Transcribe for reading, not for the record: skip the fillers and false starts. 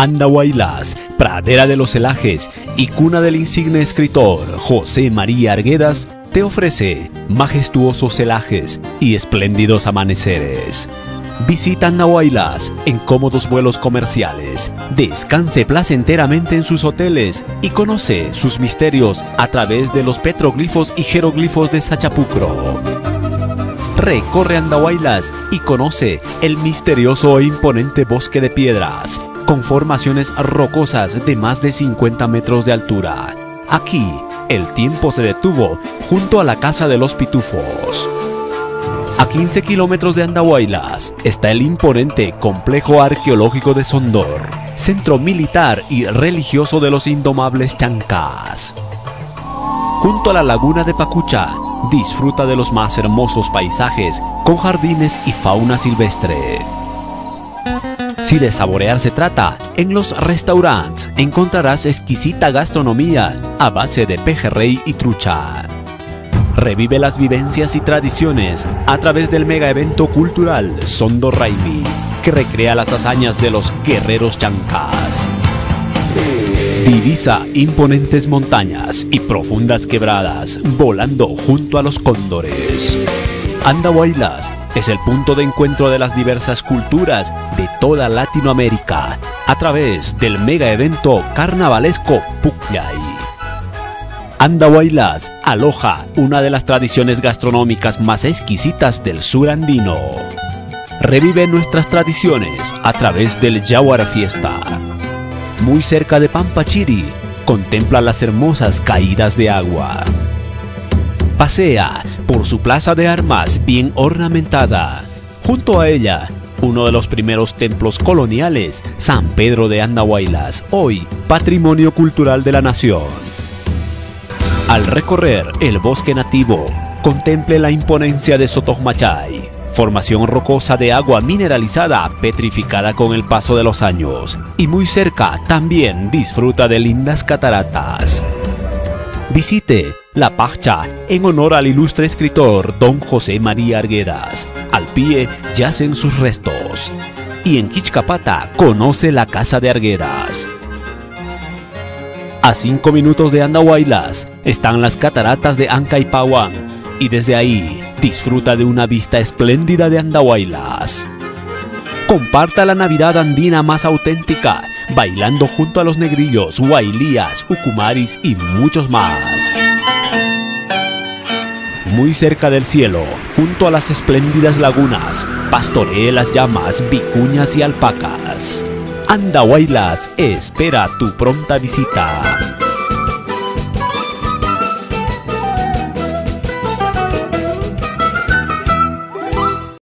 Andahuaylas, pradera de los celajes y cuna del insigne escritor José María Arguedas, te ofrece majestuosos celajes y espléndidos amaneceres. Visita Andahuaylas en cómodos vuelos comerciales, descanse placenteramente en sus hoteles y conoce sus misterios a través de los petroglifos y jeroglifos de Sachapucro. Recorre Andahuaylas y conoce el misterioso e imponente bosque de piedras, con formaciones rocosas de más de 50 metros de altura. Aquí, el tiempo se detuvo junto a la Casa de los Pitufos. A 15 kilómetros de Andahuaylas está el imponente Complejo Arqueológico de Sondor, centro militar y religioso de los indomables Chancas. Junto a la laguna de Pacucha, disfruta de los más hermosos paisajes con jardines y fauna silvestre. Si de saborear se trata, en los restaurantes encontrarás exquisita gastronomía a base de pejerrey y trucha. Revive las vivencias y tradiciones a través del mega evento cultural Sondor Raimi, que recrea las hazañas de los guerreros chancas. Divisa imponentes montañas y profundas quebradas volando junto a los cóndores. Andahuaylas es el punto de encuentro de las diversas culturas de toda Latinoamérica a través del mega evento carnavalesco Pucllay. Andahuaylas aloja una de las tradiciones gastronómicas más exquisitas del sur andino. Revive nuestras tradiciones a través del Yaguara Fiesta. Muy cerca de Pampachiri, contempla las hermosas caídas de agua. Pasea por su plaza de armas bien ornamentada. Junto a ella, uno de los primeros templos coloniales, San Pedro de Andahuaylas, hoy Patrimonio Cultural de la Nación. Al recorrer el bosque nativo, contemple la imponencia de Sotojmachay, formación rocosa de agua mineralizada petrificada con el paso de los años, y muy cerca también disfruta de lindas cataratas. Visite La Pacha en honor al ilustre escritor Don José María Arguedas. Al pie yacen sus restos. Y en Quichcapata conoce la Casa de Arguedas. A 5 minutos de Andahuaylas están las cataratas de Ancaypahuán y desde ahí disfruta de una vista espléndida de Andahuaylas. Comparta la Navidad andina más auténtica, bailando junto a los negrillos, huaylías, ucumaris y muchos más. Muy cerca del cielo, junto a las espléndidas lagunas, pastoree las llamas, vicuñas y alpacas. Andahuaylas espera tu pronta visita.